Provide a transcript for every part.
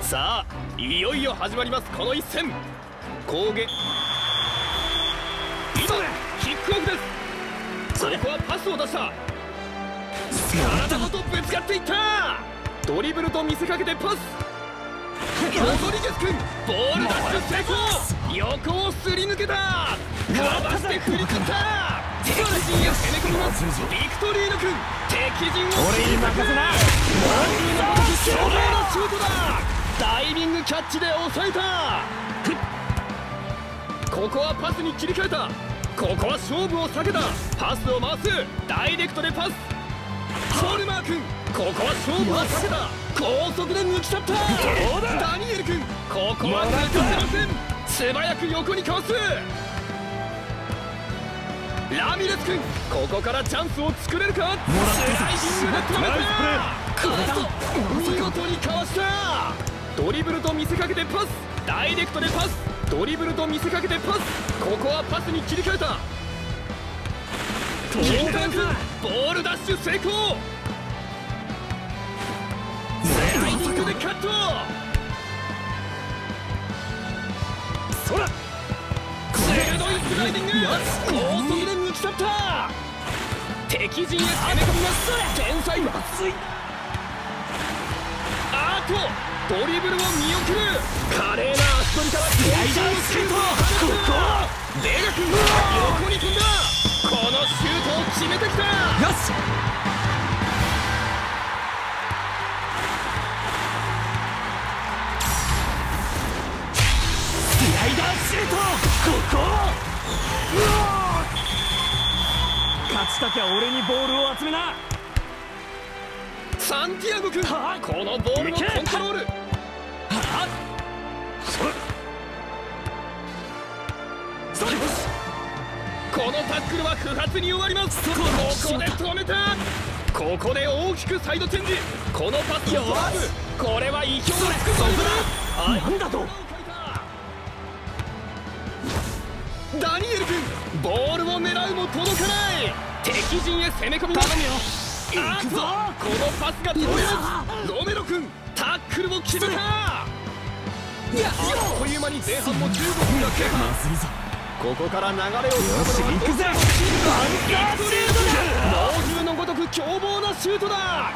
さあいよいよ始まります、この一戦。攻撃、今キックオフです。ここはパスを出した。体ごとぶつかっていった。ドリブルと見せかけてパス。ロドリゲス君、ボールダッシュ成功。横をすり抜けた。かわして振り切った。敵陣へ攻め込みます。ビクトリーヌ君、敵陣を俺に任せな。勝負のシュートだ。ダイビングキャッチで抑えた。ここはパスに切り替えた。ここは勝負を避けた。パスを回す。ダイレクトでパス。ソルマー君、ここは勝負を避けた。高速で抜き去った。ダニエル君、ここは抜かせません。素早く横にかわす。ラミレス君、ここからチャンスを作れるか。スライディングで止めた。見事にかわした。ドリブルと見せかけてパス。ダイレクトでパス。ドリブルと見せかけてパス。ここはパスに切り替えた。金太郎君、ボールダッシュ成功。スライディングでカット。そら鋭いスライディング。高速で抜き去った。敵陣へ攻め込みます。天才はあとドリブルを見送る。華麗な足取りからスライダーシュート。ここベガ君、横に飛んだ。このシュートを決めてきた。よし、スライダーシュート。ここ勝ちたきゃ俺にボールを集めな。サンティアゴ君、このボールのコントロール。このタックルは不発に終わります。ここで止めた。ここで大きくサイドチェンジ。このパスをサーブ。これは意表をつくぞ。なんだと。ダニエル君、ボールを狙うも届かない。敵陣へ攻め込みます。あっと、このパスが通ります。ロメロ君、タックルを決めた。あっという間に前半も15分が経過。ここから流れをつかむのはどちらのチームか。猛獣のごとく凶暴なシュートだ。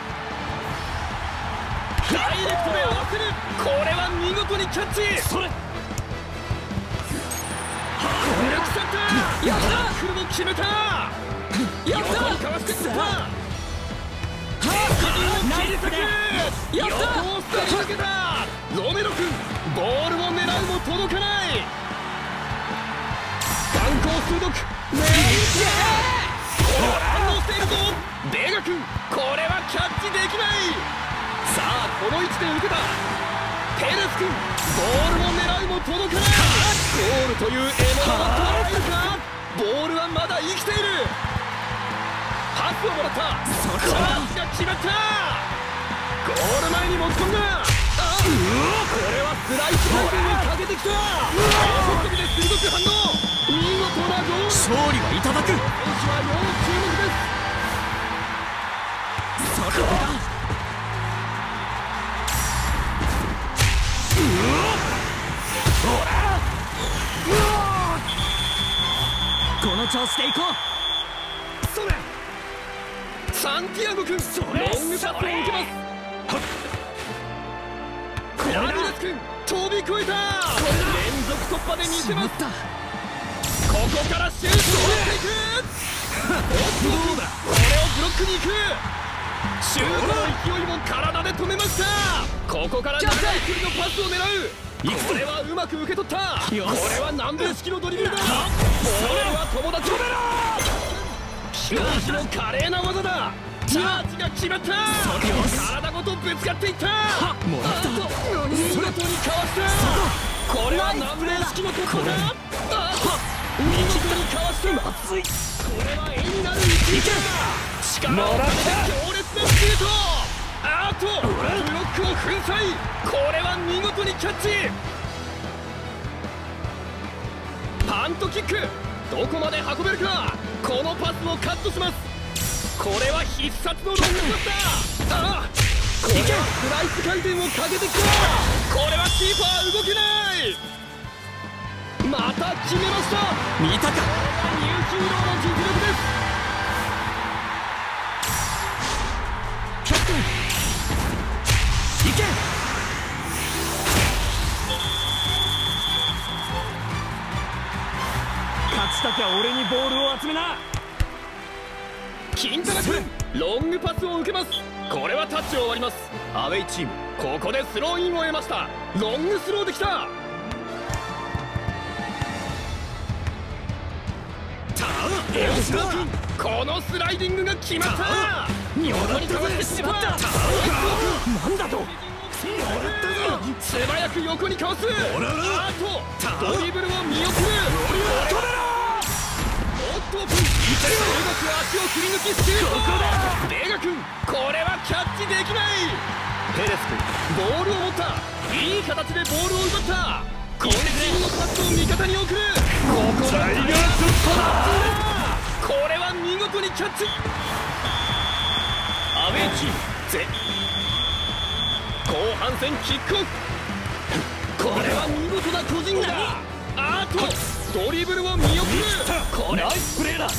ダイレクトで合わせる。これは見事にキャッチ。それ抜き去った。やった。タックルも決めた。やった。横にかわしてきた。敵陣を切り裂く。やった。横をすり抜けた。ロメロ君、ボールを狙うも届かない。眼光鋭くメインキャー。これは反応しているぞ。ベガ君、これはキャッチできない。さあこの位置で受けた。ペレス君、ボールを狙うも届かない。ゴールという獲物を捉えるか。ボールはまだ生きている。パスをもらった。チャンスが決まった。ゴール前に持ち込んだ。これはスライスモールにかけてきた。高速で鋭く反応。見事なゴール。勝利はいただく。選手は要注目です。そこだ。この調子でいこう。それサンティアゴ君、ロングパスを受けます。ラミレス君、飛び越えた。連続突破で見せます。ここからシュートを打っていく。これをブロックに行く。シュートの勢いも体で止めました。ここから長い距離のパスを狙う。これはうまく受け取った。これは南米式のドリブルだ。ボールは友達。飛行士の華麗な技だ。チャージが決まった。体ごとぶつかっていった。見事にかわした。これは南米式の突破だ。見事にかわした。これは絵になる一撃だ。力をかけて強烈なシュート。あとブロックを粉砕。これは見事にキャッチ。パントキック、どこまで運べるか。このパスをカットします。これは必殺のロングパスだ。ああ、ここれはスライス回転をかけてきた。これはキーパー動けない。また決めました。見たか。ニューヒーローの実力です。キャプテン行け。勝ちたきゃ俺にボールを集めな。金玉君ロングパスを受けます。これはタッチを割ります。アウェイチームここでスローインを得ました。ロングスローできた。エオスロー君このスライディングが決まった。見事にかわしてしまった。なんだと素早く横にかわす。あとドリブルを見送る。おっと動く足を振り抜きステート。ベガ君これはキャッチできない。ペレス君ボールを持った。いい形でボールを奪った。渾身のパスを味方に送る。ここでタイガースこれは見事にキャッチ。アウェイチームぜ後半戦キックオフ。これは見事な個人だ。あとドリブルを見送る。これナイスプレーだ。こ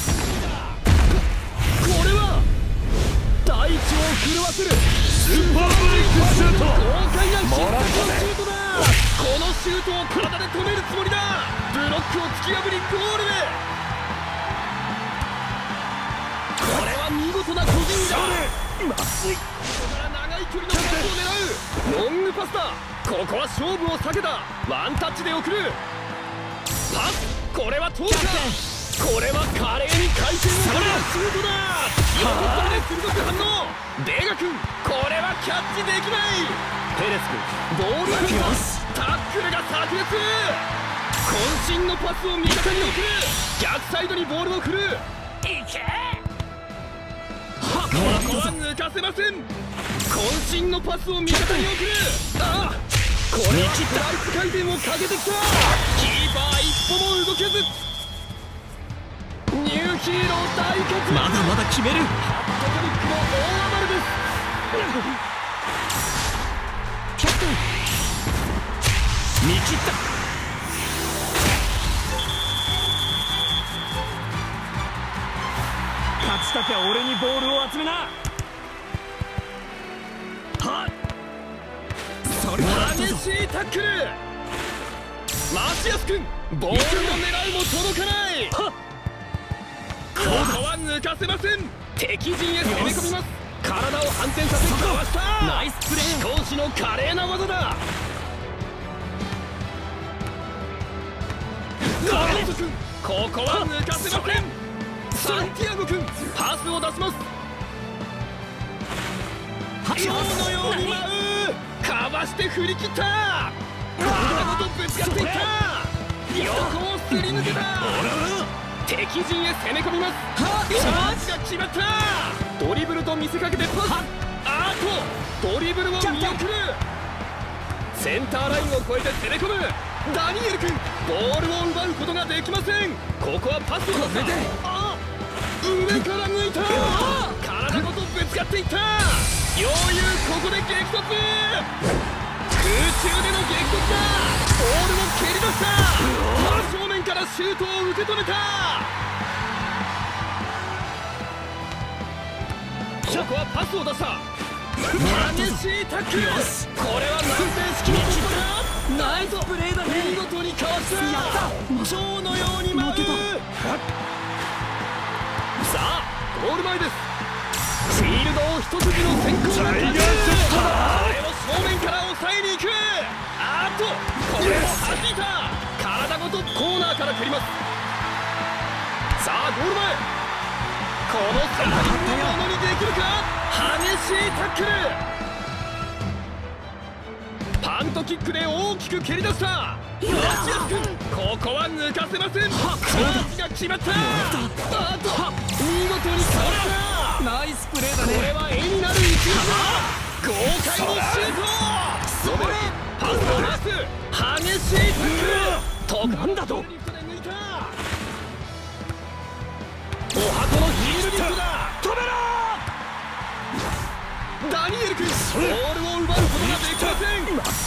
れは大地を震わせるスーパーブレイクシュート。豪快な必殺シュートだ。このシュートを体で止めるつもりだ。ブロックを突き破りゴールへ。これは見事な個人だ。まずい。ここから長い距離のパスを狙う。ロングパスだ。ここは勝負を避けた。ワンタッチで送る。パスこれは通った。これは華麗に回転をかけたシュートだ。横っ飛びで鋭く反応。ベガ君これはキャッチできない。ペレス君ボールを振ります。タックルが炸裂。渾身のパスを味方に送る。逆サイドにボールを振る。いけ。ここは抜かせません。渾身のパスを味方に送る。ああこれはスライス回転をかけてきた。キーパー一歩も動けず。ニューヒーロー対決。まだまだ決める。ハットトリックも大暴れです。キャプテン見切った。勝ちたきゃ俺にボールを集めな。はっ激しいタックル。マシアス君ボールを狙うも届かない。ここは抜かせません。敵陣へ攻め込みます。体を反転させかわした。ナイスプレー。飛行士の華麗な技だ。ガロット君ここは抜かせません。サンティアゴ君パスを出します。蝶のように舞う。かわして振り切った。体ごとぶつかっていった。横をすり抜けた。敵陣へ攻め込みます。チャージが決まった。ドリブルと見せかけてパス。あとドリブルを見送る。センターラインを越えて攻め込む。ダニエル君ボールを奪うことができません。ここはパスを出せて上から抜いた。体ごとぶつかっていった。余裕ここで激突。空中での激突だ。ボールを蹴り出した。真正面からシュートを受け止めた。ここはパスを出した。激しいタックル。これは南米式の突破だ。ナイスプレーだね。見事にかわした。蝶のように舞う。さあゴール前です。フィールドを一筋の先行が立てる。これを正面から抑えに行く。あとこれを弾いた。体ごとコーナーから蹴ります。さあゴール前。このセンタリングをものにできるか。激しいタックル。パントキックで大きく蹴り出した。マシアス君ここは抜かせません。パスが決まった。あと見事にかわした。ナイスプレーだね。これは絵になる一撃だ。豪快にシュート。それパスを出す。激しいタックル。なんだとお箱のヒールリフトだ。止めろ。ダニエル君ボー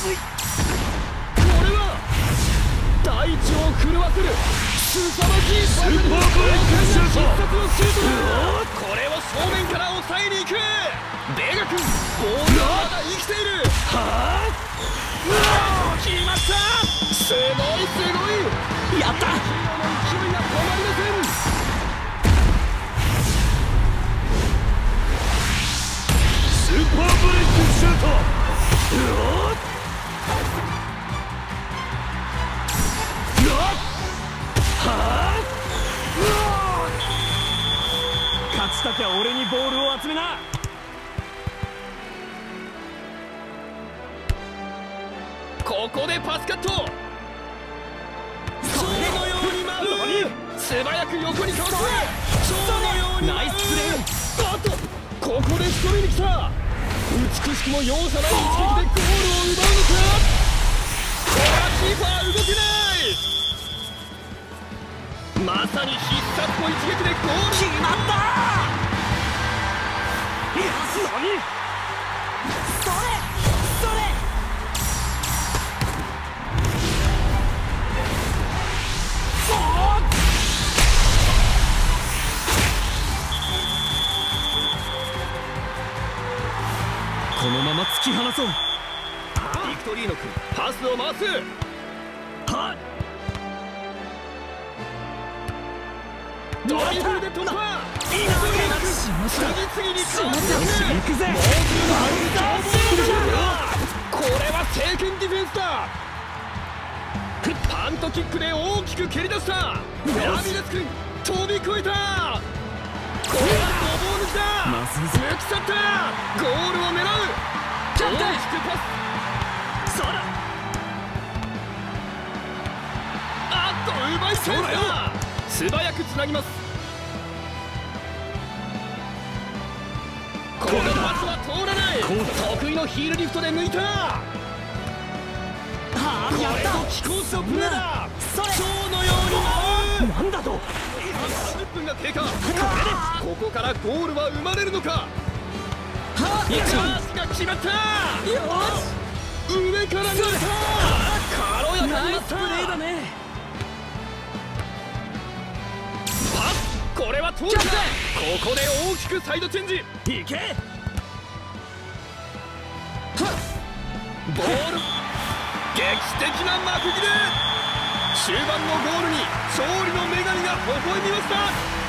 い。これは大地を震わせる凄まじいスーパーブレイクシュート。必殺のシュートだ。これを正面から抑えに行く。ベガ君、ボールはまだ生きている。はあ、決まった。すごいすごい。やった。ヒーローの勢いが止まりません。スーパーブレイクシュート。勝ちたきゃ俺にボールを集めな。ここでパスカット。蝶のように舞う。素早く横にかわす。蝶のようにナイスプレー。あっとここで仕留めに来た。美しくも容赦ない一撃でゴールを奪うのか。これはキーパー動けない。まさに必殺の一撃でゴール。決まった。よし、何それそれ。このまま突き放そう。ビクトリーノ君、パスを回す。はっ、ドリブルで突破。次々にかわしていくぜ。もう十分これは正拳ディフェンスだ。パントキックで大きく蹴り出した。ラミレス君、飛び越えた。これはごぼう抜きだ。抜き去った。ゴールを狙う。大きくパス。そうだ。あっと奪い返した。素早くつなぎます。このパスは通らない。得意のヒールリフトで抜いた。これぞ気候のプレーだ。蝶のように舞う。なんだと。30分が経過。ここからゴールは生まれるのか。パスが決まった。よし、上から抜いた。軽やかになった。ナイスプレーだね。パス、これは通った。ここで大きくサイドチェンジ。いけ。ボール、劇的な幕切れ。終盤のゴールに勝利の女神が微笑みました。